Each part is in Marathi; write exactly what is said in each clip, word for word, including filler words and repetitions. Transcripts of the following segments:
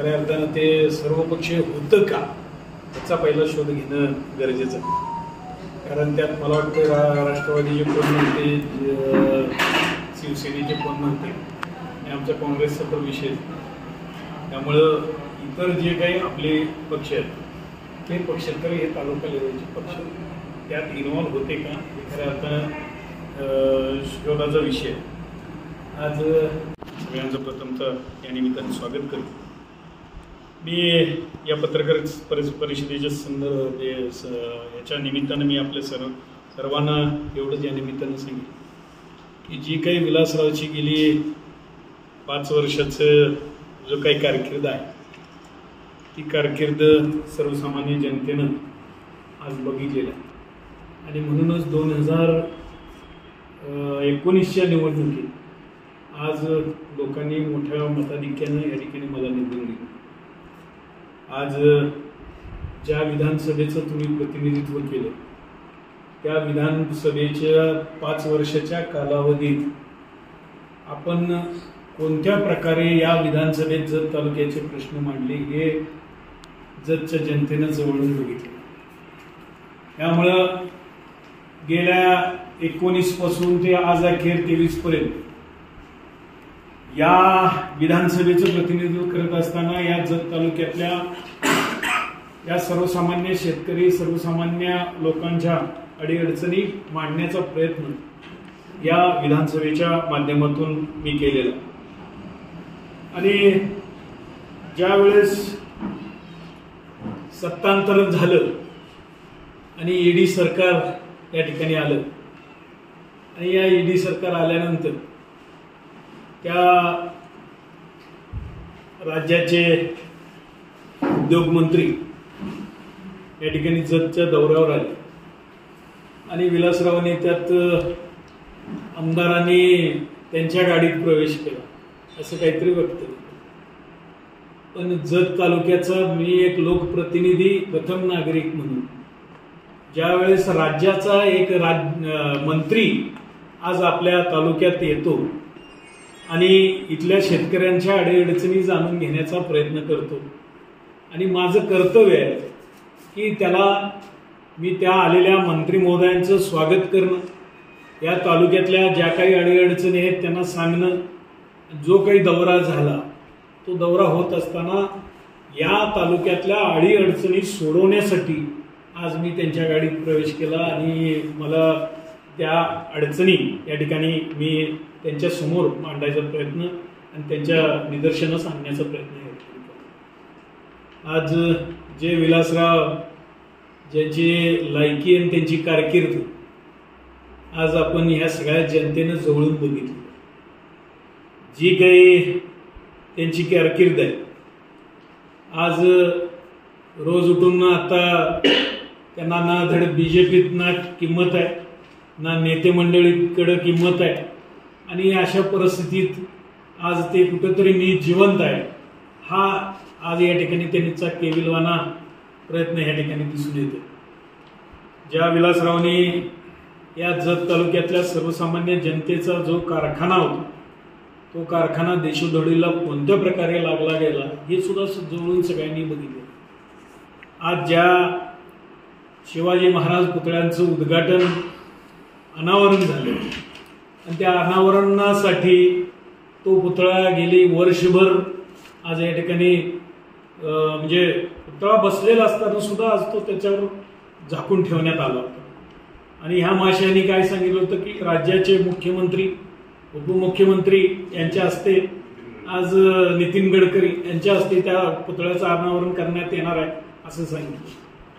खऱ्या अर्थानं ते सर्वपक्षीय होतं का याचा पहिला शोध घेणं गरजेचं आहे। कारण त्यात मला वाटतं रा राष्ट्रवादीचे कोण म्हणते, शिवसेनेचे कोण म्हणते, आणि आमचा काँग्रेसचा तर विषय। त्यामुळं इतर जे काही आपले पक्ष आहेत ते पक्ष तर हे तालुका लेवलचे पक्ष त्यात इन्व्हॉल्व होते का हे खऱ्या अर्थानं शोधाचा विषय। आज सगळ्यांचं प्रथमतः या निमित्ताने स्वागत करतो। मी या पत्रकार परिषदेच्या संदर्भ याच्या निमित्तानं मी आपल्या सर्व सर्वांना एवढंच या निमित्तानं सांगितलं की जी काही विलासरावची गेली पाच वर्षाचं जो काही कारकीर्द आहे ती कारकीर्द सर्वसामान्य जनतेनं आज बघितलेलं आहे। आणि म्हणूनच दोन हजार एकोणीसच्या निवडणुकीत आज लोकांनी मोठ्या मताधिक्यानं या ठिकाणी मला निवडून दिलं। आज ज्या विधानसभेचं तुम्ही प्रतिनिधित्व केलं त्या विधानसभेच्या पाच वर्षाच्या कालावधीत आपण कोणत्या प्रकारे या विधानसभेत जत तालुक्याचे प्रश्न मांडले हे जतच्या जनतेनं जवळून बघितलं। त्यामुळं गेल्या एकोणीस पासून ते आज अखेर तेवीस पर्यंत या विधानसभेचं प्रतिनिधित्व करत असताना या जत तालुक्यातल्या या सर्वसामान्य शेतकरी सर्वसामान्य लोकांच्या अडीअडचणी मांडण्याचा प्रयत्न या विधानसभेच्या माध्यमातून मी केलेला। आणि ज्या वेळेस सत्तांतर झालं आणि ईडी सरकार या ठिकाणी आलं आणि या ईडी सरकार आल्यानंतर त्या राज्याचे उद्योग मंत्री या ठिकाणी जतच्या दौऱ्यावर आले आणि विलासरावांनी त्यात आमदारांनी त्यांच्या गाडीत प्रवेश केला असं काहीतरी वक्तव्य केलं। पण जत तालुक्याचा मी एक लोकप्रतिनिधी प्रथम नागरिक म्हणून ज्यावेळेस राज्याचा एक राज मंत्री आज आपल्या तालुक्यात येतो आणि इथल्या शेतकऱ्यांच्या अडीअडचणी जाणून घेण्याचा प्रयत्न करतो आणि माझं कर्तव्य आहे की त्याला मी त्या आलेल्या मंत्री महोदयांचं स्वागत करणं, या तालुक्यातल्या ज्या काही अडीअडचणी आहेत त्यांना सांगणं। जो काही दौरा झाला तो दौरा होत असताना या तालुक्यातल्या अडीअडचणी सोडवण्यासाठी आज मी त्यांच्या गाडीत प्रवेश केला आणि मला त्या अडचणी या ठिकाणी मी त्यांच्या समोर मांडायचा प्रयत्न आणि त्यांच्या निदर्शनास आणण्याचा प्रयत्न केला। आज जे विलासराव ज्यांची लायकी आणि त्यांची कारकीर्द आज आपण ह्या सगळ्या जनतेनं जवळून बघितली। जी काही त्यांची कारकीर्द आहे आज रोज उठून आता त्यांना ना धड बीजेपीत ना किंमत आहे ना नेते मंडळीकडे किंमत आहे आणि अशा परिस्थितीत आज ते कुठेतरी मी जिवंत आहे हा आज या ठिकाणी त्यांचा केविलवाना प्रयत्न या ठिकाणी दिसून येतो। ज्या विलासरावांनी या जत तालुक्यातल्या सर्वसामान्य जनतेचा जो कारखाना होता तो कारखाना देशोधडीला कोणत्या प्रकारे लागला गेला हे सुद्धा जवळून सगळ्यांनी बघितलं। आज ज्या शिवाजी महाराज पुतळ्यांचं उद्घाटन अनावरण झालं आणि त्या अनावरणासाठी तो पुतळा गेली वर्षभर आज या ठिकाणी म्हणजे पुतळा बसलेला असताना सुद्धा आज तो त्याच्यावर झाकून ठेवण्यात आला होता। आणि ह्या माशांनी काय सांगितलं होतं की राज्याचे मुख्यमंत्री उपमुख्यमंत्री यांच्या हस्ते आज नितीन गडकरी यांच्या हस्ते त्या पुतळ्याचं अनावरण करण्यात येणार आहे असं सांगितलं।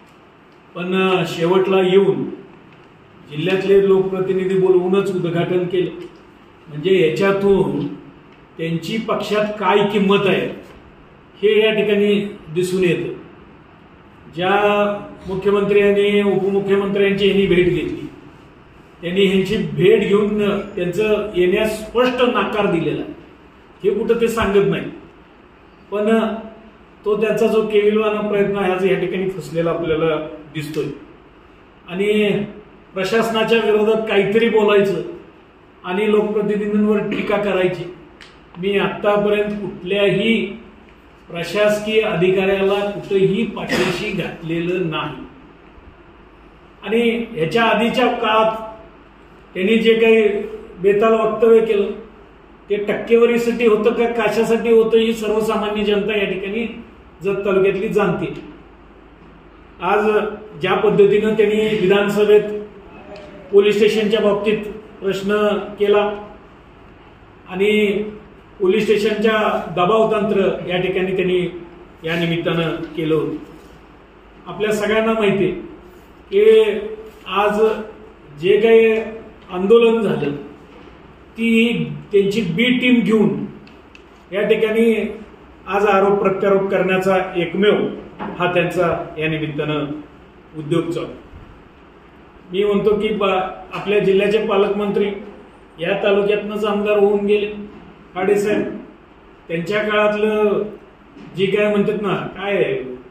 पण शेवटला येऊन जिल्ह्यातले लोकप्रतिनिधी बोलवूनच उद्घाटन केलं म्हणजे याच्यातून त्यांची पक्षात काय किंमत आहे हे या ठिकाणी दिसून येतं। ज्या मुख्यमंत्र्यांनी उपमुख्यमंत्र्यांची यांनी भेट घेतली त्यांनी ह्यांची भेट घेऊन त्यांचं येण्यास स्पष्ट नकार दिलेला हे कुठं ते सांगत नाही, पण तो त्यांचा जो केविलवाना प्रयत्न आहे या ठिकाणी फसलेला आपल्याला दिसतोय। आणि प्रशासनाच्या विरोधात काहीतरी बोलायचं आणि लोकप्रतिनिधींवर टीका करायची। मी आतापर्यंत कुठल्याही प्रशासकीय अधिकाऱ्याला कुठेही पाठीशी घातलेलं नाही. आणि याच्या आधीच्या काळात त्यांनी जे काही बेताल वक्तव्य केलं ते टक्केवारीसाठी होतं का कशासाठी होतं ही सर्वसामान्य जनता या ठिकाणी जत तालुक्यातली जाणते. आज ज्या पद्धतीनं त्यांनी विधानसभेत पोलीस स्टेशनच्या बाबतीत प्रश्न केला आणि पोलीस स्टेशनच्या दबाव तंत्र या ठिकाणी त्यांनी या निमित्तानं केलं होतं. आपल्या सगळ्यांना माहिती आहे की आज जे काही आंदोलन झालं ती त्यांची बी टीम घेऊन या ठिकाणी आज आरोप प्रत्यारोप करण्याचा एकमेव हा त्यांचा या निमित्तानं उद्योग चालू. मी म्हणतो की आपल्या जिल्ह्याचे पालकमंत्री या तालुक्यातनंच आमदार होऊन गेले खाडेसाहेब. त्यांच्या काळातलं जी काय म्हणतात ना काय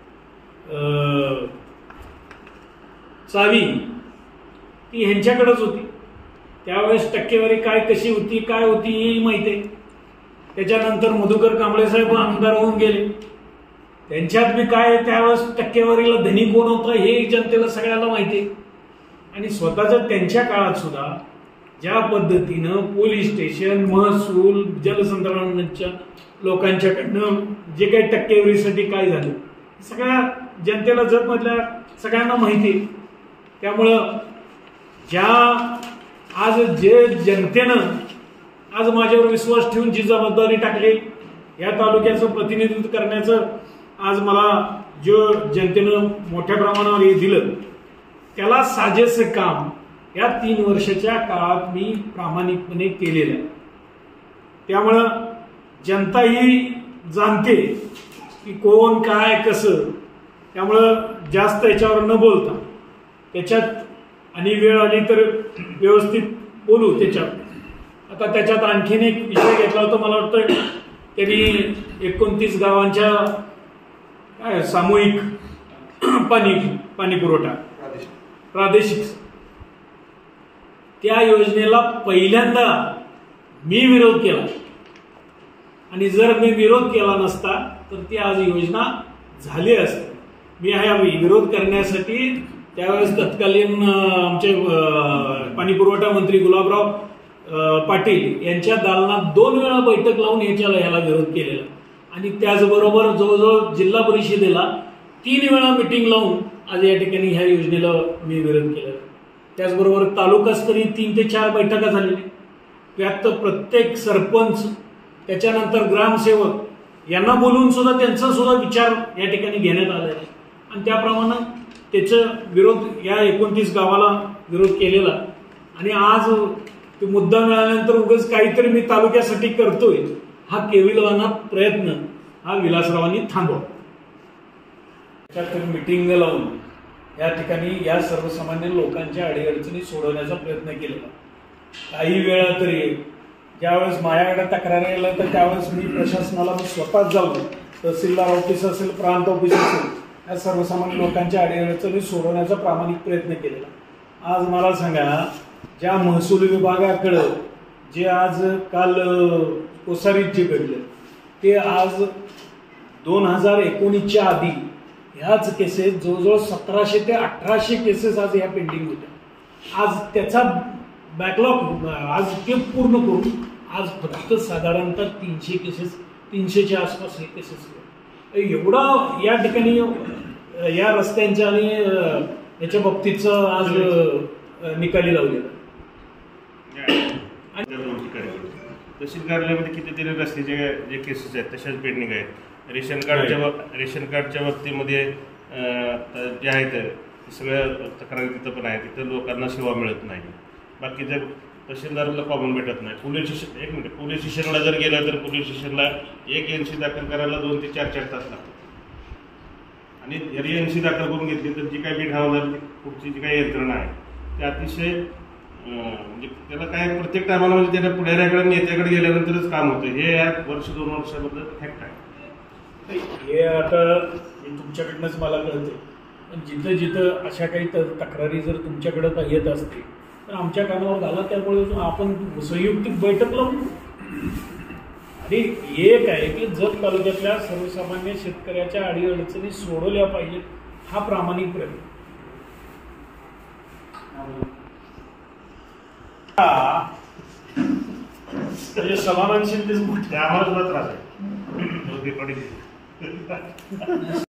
चावी ती ह्यांच्याकडेच होती. त्यावेळेस टक्केवारी काय कशी होती काय होती ही माहिती आहे. त्याच्यानंतर मधुकर कांबळे साहेब आमदार होऊन गेले. त्यांच्यात बी काय त्यावेळेस टक्केवारीला धनी कोण होतं हे जनतेला सगळ्याला माहिती आहे. आणि स्वतःच्या त्यांच्या काळात सुद्धा ज्या पद्धतीनं पोलीस स्टेशन महसूल जलसंधारणाच्या लोकांच्याकडनं जे काही टक्केवारीसाठी काय झालं सगळ्या जनतेला जत मधल्या सगळ्यांना माहिती आहे. त्यामुळं ज्या आज जे जनतेनं आज माझ्यावर विश्वास ठेवून जी जबाबदारी टाकली या तालुक्याचं प्रतिनिधित्व करण्याचं आज मला जो जनतेनं मोठ्या प्रमाणावर हे दिलं त्याला साजेसं काम या तीन वर्षाच्या काळात मी प्रामाणिकपणे केलेलं आहे. त्यामुळं जनता ही जाणते की कोण काय कसं. त्यामुळं जास्त याच्यावर न बोलता त्याच्यात आणि वेळ आली तर व्यवस्थित बोलू त्याच्यात. आता त्याच्यात आणखीन एक विषय घेतला होता मला वाटतं त्यांनी एकोणतीस गावांच्या काय सामूहिक पाणी पाणी पुरवठा प्रादेशिक त्या योजनेला पहिल्यांदा मी विरोध केला आणि जर मी विरोध केला नसता तर ती आज योजना झाली असती. मी हा विरोध करण्यासाठी त्यावेळेस तत्कालीन आमचे पाणी पुरवठा मंत्री गुलाबराव पाटील यांच्या दालनात दोन वेळा बैठक लावून याच्याला ह्याला विरोध केलेला आणि त्याचबरोबर जवळजवळ जिल्हा परिषदेला तीन वेळा मिटिंग लावून आज या ठिकाणी ह्या योजनेला मी विरोध केला. त्याचबरोबर तालुकास्तरीय तीन ते चार बैठका झालेल्या त्यात प्रत्येक सरपंच त्याच्यानंतर ग्रामसेवक यांना बोलून सुद्धा त्यांचा सुद्धा विचार या ठिकाणी घेण्यात आला आहे आणि त्याप्रमाणे त्याचा विरोध या एकोणतीस गावाला विरोध केलेला. आणि आज तो मुद्दा मिळाल्यानंतर उगाच काहीतरी मी तालुक्यासाठी करतोय हा केविलवाना प्रयत्न हा विलासरावांनी थांबवा. त्याच्यात मिटिंग लावून या ठिकाणी या सर्वसामान्य लोकांच्या अडीअडचणी सोडवण्याचा प्रयत्न केलेला. काही वेळा तरी ज्यावेळेस माझ्याकडे तक्रार आल्या तर त्यावेळेस मी प्रशासनाला मी स्वतःच जाऊन तहसीलदार ऑफिस असेल प्रांत ऑफिस असेल या सर्वसामान्य लोकांच्या अडीअडचणी सोडवण्याचा प्रामाणिक प्रयत्न केलेला. आज मला सांगा ज्या महसूल विभागाकडं जे आज काल कोसारीत जे घडलं ते आज दोन हजार एकोणीसच्या आधी ह्याच केसेस जवळजवळ सतराशे ते अठराशे केसेस आज ह्या पेंडिंग होत्या. आज त्याचा बॅकलॉग आज ते पूर्ण करून आज फक्त साधारणतः तीनशे केसेस तीनशेच्या आसपास हे केसेस एवढा या ठिकाणी या रस्त्यांच्या आणि याच्या बाबतीतचं आज निकाली लावलेला. तहसील कार्यालयामध्ये कितीतरी रस्त्याचे जे केसेस आहेत तशाच पेंडिंग आहेत. रेशन कार्डच्या रेशन कार्डच्या बाबतीमध्ये जे आहेत सगळ्या तक्रारी तिथं पण आहे. तिथं लोकांना सेवा मिळत नाही. बाकीच्या तहसीलदाराला कॉमन भेटत नाही. पोलीस स्टेशन एक मिनिट पोलीस स्टेशनला जर गेलं तर पोलीस स्टेशनला एक एन सी दाखल करायला दोन ते चार चार तास लागतात. आणि जरी एन सी दाखल करून घेतली तर जी काही बीट हवालदार पुढची जी काही यंत्रणा आहे ते अतिशय म्हणजे त्याला काय प्रत्येक टायमाला म्हणजे त्याला पुढाऱ्याकडे नेत्याकडे गेल्यानंतरच काम होतं. हे या वर्ष दोन वर्षामधलं फॅक्ट आहे. हे आता तुमच्याकडनंच मला कळते. पण जिथं जिथं अशा काही तक्रारी जर तुमच्याकडं येत असतील तर आमच्या कानावर झाला. त्यामुळे आपण संयुक्तिक बैठक लावू आणि एक आहे की जत तालुक्यातल्या सर्वसामान्य शेतकऱ्याच्या अडीअडचणी सोडवल्या पाहिजेत हा प्रामाणिक प्रयत्न. म्हणजे समाधानशीलतेच मोठे आम्हाला सुद्धा त्रास आहे.